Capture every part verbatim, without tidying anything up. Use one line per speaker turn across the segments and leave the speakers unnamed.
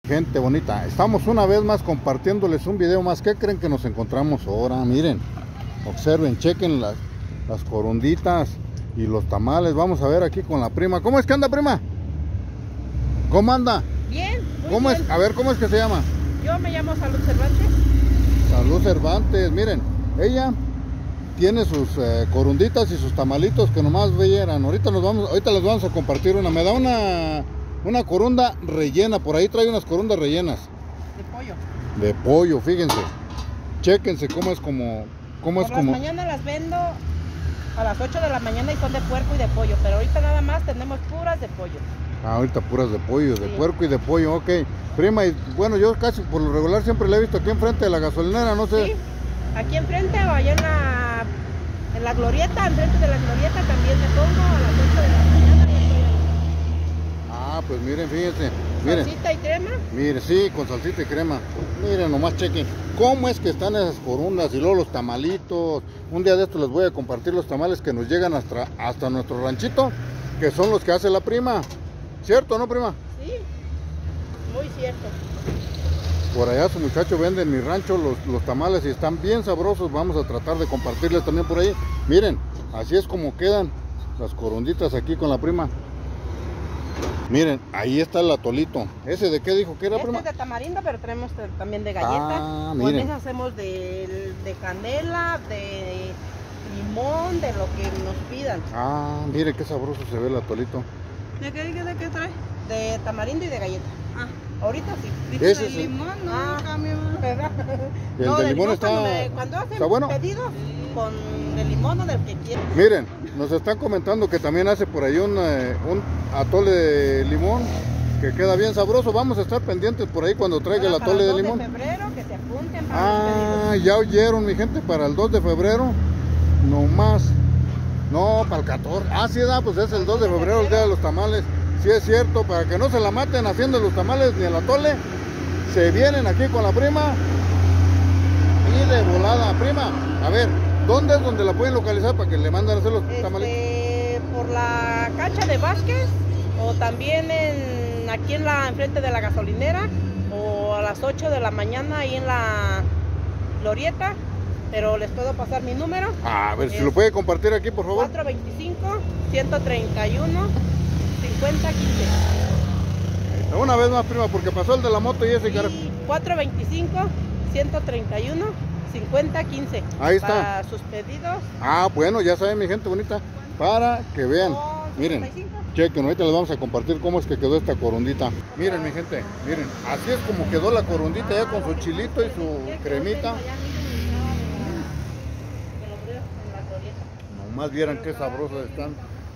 Gente bonita, estamos una vez más compartiéndoles un video más. ¿Qué creen que nos encontramos ahora? Miren, observen, chequen las, las corunditas y los tamales. Vamos a ver aquí con la prima. ¿Cómo es que anda, prima? ¿Cómo anda?
Bien, muy
¿Cómo
bien.
es? A ver, ¿cómo es que se llama?
Yo me llamo Salud Cervantes.
Salud Cervantes. Miren, ella tiene sus eh, corunditas y sus tamalitos que nomás vieran. Ahorita nos vamos, ahorita les vamos a compartir una. Me da una una corunda rellena, por ahí trae unas corundas rellenas.
De pollo.
De pollo, fíjense. Chéquense cómo es como cómo
Por
es como
las mañanas las vendo a las ocho de la mañana y son de puerco y de pollo, pero ahorita nada más tenemos puras de pollo.
Ah, ahorita puras de pollo, de
Sí.
puerco y de pollo, ok. Prima, y bueno, yo casi por lo regular siempre la he visto aquí enfrente de la gasolinera, no sé.
Sí, aquí enfrente o allá en la, en la glorieta, enfrente de la glorieta también me pongo a las ocho de la mañana. Y estoy ahí.
Ah, pues miren, fíjense, miren.
Salsita y crema.
Mire, sí, con salsita y crema. Miren, nomás chequen cómo es que están esas corundas y luego los tamalitos. Un día de estos les voy a compartir los tamales que nos llegan hasta, hasta nuestro ranchito, que son los que hace la prima. ¿Cierto, no, prima?
Sí, muy cierto.
Por allá su muchacho vende en mi rancho los, los tamales y están bien sabrosos. Vamos a tratar de compartirles también por ahí. Miren, así es como quedan las corunditas aquí con la prima. Miren, ahí está el atolito. ¿Ese de qué dijo que era,
Este
prima?
es de tamarindo, pero tenemos también de galleta.
Ah,
Con
miren.
eso hacemos de, de canela, de limón, de lo que nos pidan.
Ah, mire qué sabroso se ve el atolito.
¿De qué, de qué trae?
De tamarindo y de galleta.
Ah,
Ahorita sí.
Ese
de
es el-
limón, no,
Ah.
cambio.
¿Verdad?
El
No,
de
de
limón está-
Cuando, me- cuando hacen
¿está bueno?
pedidos con de limón o del que quieran.
Miren, nos están comentando que también hace por ahí un, eh, un atole de limón que queda bien sabroso. Vamos a estar pendientes por ahí cuando traiga el
Ahora, para
atole de
dos
limón.
de febrero, que se apunten para
Ah,
los
ya oyeron, mi gente, para el dos de febrero, no más. No, para el catorce. Ah, sí, da, pues es el dos de febrero, el día de los tamales. Sí, es cierto, para que no se la maten haciendo los tamales ni el atole, se vienen aquí con la prima y de volada. Prima, a ver, ¿dónde es donde la pueden localizar para que le manden a hacer los tamales?
Este, por la cancha de Vázquez o también en, aquí en la enfrente de la gasolinera o a las ocho de la mañana ahí en la glorieta, pero les puedo pasar mi número.
A ver, si
Es
lo puede compartir aquí, por favor.
cuatro veinticinco, ciento treinta y uno, cincuenta quince.
Una vez más, prima, porque pasó el de la moto y ese cara.
Y cuatro veinticinco, ciento treinta y uno, cincuenta quince.
Ahí está.
Para sus pedidos.
Ah, bueno, ya saben, mi gente bonita, para que vean.
son
Miren,
sesenta y cinco.
chequen, ahorita les vamos a compartir cómo es que quedó esta corundita. Miren, mi gente, miren, así es como quedó la corundita ya con su chilito y su cremita. Nomás vieran qué sabrosos están.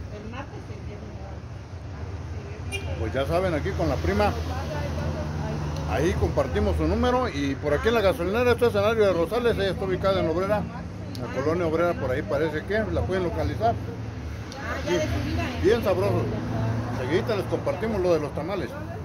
Pues ya saben, aquí con la prima, ahí compartimos su número. Y por aquí en la gasolinera, este escenario de Rosales, ella está ubicada en Obrera, la colonia Obrera, por ahí parece que la pueden localizar.
Ah, ya de subida.
Bien sabrosos. Seguidita les compartimos lo de los tamales.